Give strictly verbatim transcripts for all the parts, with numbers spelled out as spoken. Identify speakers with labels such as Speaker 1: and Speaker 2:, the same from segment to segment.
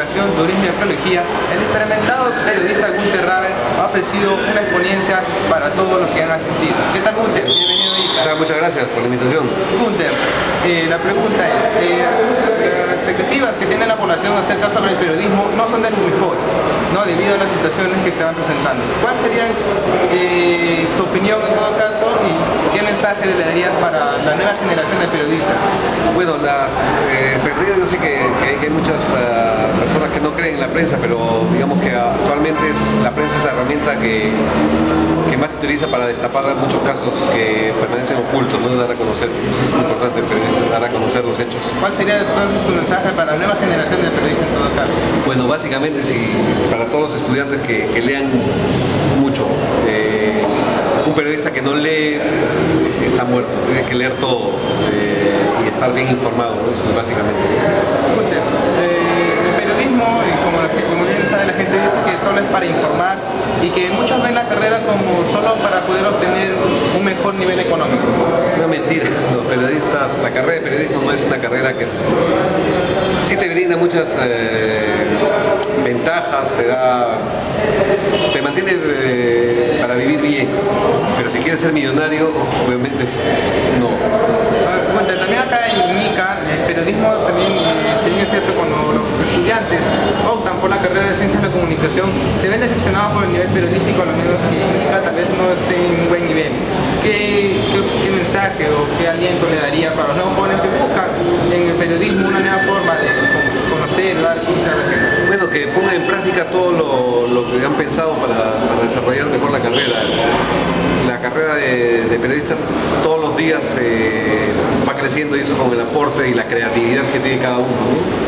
Speaker 1: Comunicación, Turismo y Arqueología, el experimentado periodista Gunter Raven ha ofrecido una exponencia para todos los que han asistido. ¿Qué tal, Gunter? Bienvenido a ICA.
Speaker 2: Muchas gracias por la invitación.
Speaker 1: Gunter, eh, la pregunta es, eh, las expectativas que tiene la población acerca sobre el periodismo no son de los mejores, ¿no? Debido a las situaciones que se van presentando. ¿Cuál sería eh, tu opinión en todo caso y qué mensaje le darías para la nueva generación de periodistas?
Speaker 2: Bueno, las eh, perdidas, yo sé que, que, que hay muchas uh, personas que no creen en la prensa, pero digamos que actualmente es, la prensa es la herramienta que, que más se utiliza para destapar muchos casos que permanecen ocultos, no dar a conocer. Eso es importante, periodistas, dar a conocer los hechos.
Speaker 1: ¿Cuál sería entonces tu mensaje para la nueva generación de periodistas en todo caso?
Speaker 2: Bueno, básicamente sí, para todos los estudiantes que, que lean mucho. Eh, un periodista que no lee está muerto, tiene que leer todo eh, y estar bien informado, eso es básicamente.
Speaker 1: Gunter, eh, el periodismo, y como, como bien sabe la gente, dice que solo es para informar y que muchos ven la carrera como solo para poder obtener un mejor nivel económico.
Speaker 2: No, mentira, los periodistas, la carrera de periodismo no es una carrera que sí te brinda muchas eh, ventajas, te da, te mantiene eh, para vivir bien, pero si quieres ser millonario, obviamente no.
Speaker 1: Bueno, también acá en ICA, el periodismo también, eh, si bien es cierto, cuando los estudiantes optan por la carrera de Ciencias de la Comunicación, se ven decepcionados por el nivel periodístico, a lo menos que en ICA tal vez no esté en un buen nivel. ¿Qué, qué, qué mensaje o qué aliento le daría para los nuevos jóvenes que buscan en el periodismo una nueva forma de conocer, dar a conocer a la gente?
Speaker 2: Bueno, que pongan en práctica todo lo, lo que han pensado para, para desarrollar mejor la carrera. La carrera de, de periodista todos los días eh, va creciendo, y eso con el aporte y la creatividad que tiene cada uno.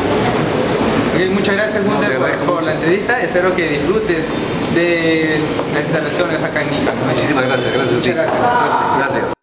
Speaker 1: Okay, muchas gracias, Gunter, no, por, por la entrevista. Espero que disfrutes de las instalaciones acá en ICA.
Speaker 2: Muchísimas gracias, gracias.
Speaker 1: Muchas gracias.
Speaker 2: Gracias.